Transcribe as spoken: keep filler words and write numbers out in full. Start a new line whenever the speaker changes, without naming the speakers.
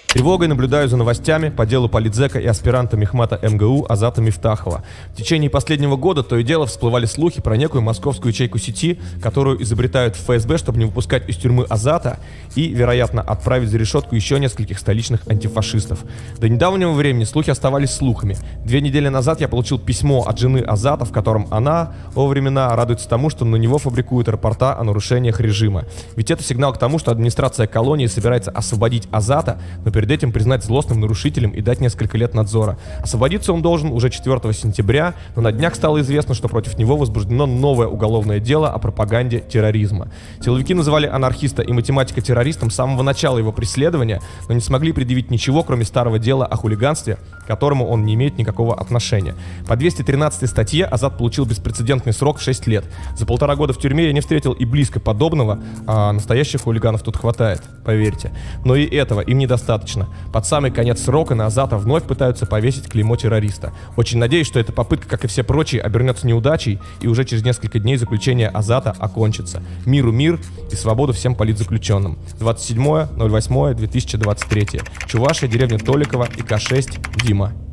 Тревогой наблюдаю за новостями по делу политзека и аспиранта мехмата эм гэ у Азата Мифтахова. В течение последнего года то и дело всплывали слухи про некую московскую ячейку сети, которую изобретают в эф эс бэ, чтобы не выпускать из тюрьмы Азата и, вероятно, отправить за решетку еще нескольких столичных антифашистов. До недавнего времени слухи оставались слухами. Две недели назад я получил письмо от жены Азата, в котором она во времена радуется тому, что на него фабрикуют рапорта о нарушениях режима. Ведь это сигнал к тому, что администрация колонии собирается освободить Азата, но перед этим признать злостным нарушителем и дать несколько лет надзора. Освободиться он должен уже четвёртого сентября, но на днях стало известно, что против него возбуждено новое уголовное дело о пропаганде терроризма. Силовики называли анархиста и математика террористом с самого начала его преследования, но не смогли предъявить ничего, кроме старого дела о хулиганстве, к которому он не имеет никакого отношения. По двести тринадцатой статье Азат получил беспрецедентный срок в шесть лет. За полтора года в тюрьме я не встретил и близко подобного, а настоящих хулиганов тут хватает, поверьте. Но и этого им недостаточно. Под самый конец срока на Азата вновь пытаются повесить клеймо террориста. Очень надеюсь, что эта попытка, как и все прочие, обернется неудачей, и уже через несколько дней заключение Азата окончится. Миру мир и свободу всем политзаключенным. двадцать седьмое ноль восьмое две тысячи двадцать третье. Чувашия, деревня Толикова, и ка шесть, Дима.